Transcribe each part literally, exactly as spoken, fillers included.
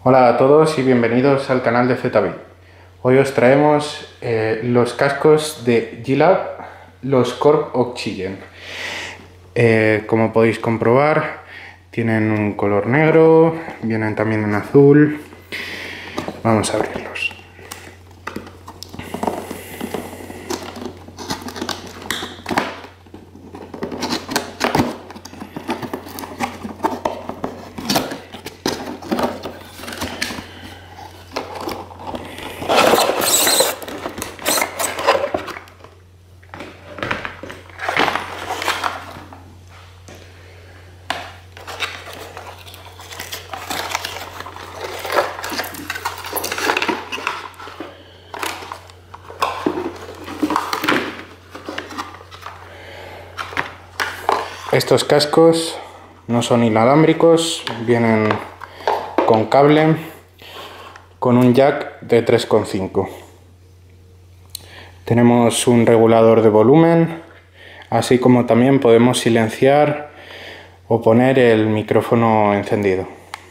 Hola a todos y bienvenidos al canal de ZBit. Hoy os traemos eh, los cascos de G-Lab, los Corp Oxygen. Eh, como podéis comprobar, tienen un color negro, vienen también en azul. Vamos a abrirlos. Estos cascos no son inalámbricos, vienen con cable, con un jack de tres coma cinco. Tenemos un regulador de volumen, así como también podemos silenciar o poner el micrófono encendido.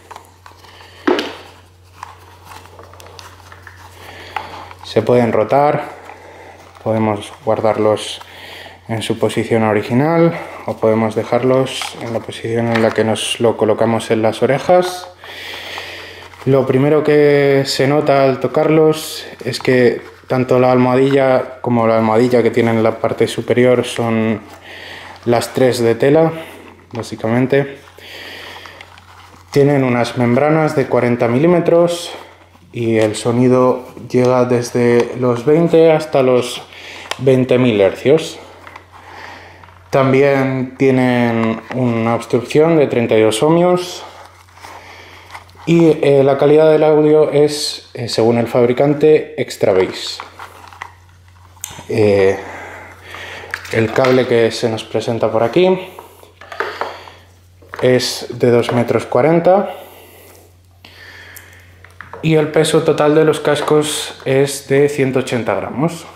Se pueden rotar, podemos guardarlos en su posición original o podemos dejarlos en la posición en la que nos lo colocamos en las orejas. Lo primero que se nota al tocarlos es que tanto la almohadilla como la almohadilla que tiene en la parte superior son las tres de tela, básicamente. Tienen unas membranas de cuarenta milímetros y el sonido llega desde los veinte hasta los veinte mil hercios. También tienen una obstrucción de treinta y dos ohmios y eh, la calidad del audio es, eh, según el fabricante, extra bass. Eh, el cable que se nos presenta por aquí es de dos metros cuarenta y el peso total de los cascos es de ciento ochenta gramos.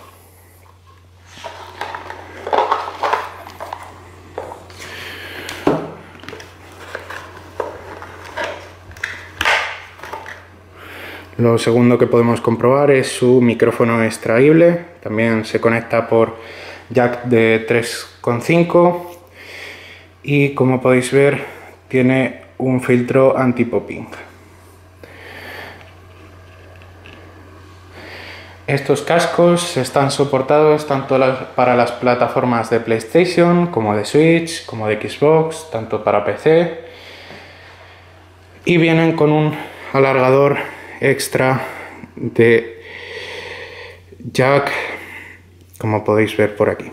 Lo segundo que podemos comprobar es su micrófono extraíble, también se conecta por jack de tres coma cinco y, como podéis ver, tiene un filtro anti-popping. Estos cascos están soportados tanto para las plataformas de PlayStation como de Switch, como de Xbox, tanto para P C, y vienen con un alargador extra de jack, como podéis ver por aquí.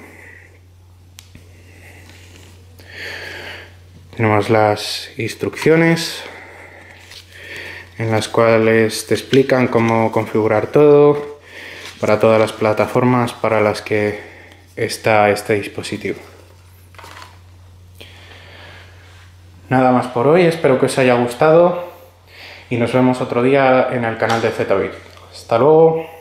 Tenemos las instrucciones en las cuales te explican cómo configurar todo para todas las plataformas para las que está este dispositivo. Nada más por hoy, espero que os haya gustado y nos vemos otro día en el canal de ZBit. Hasta luego.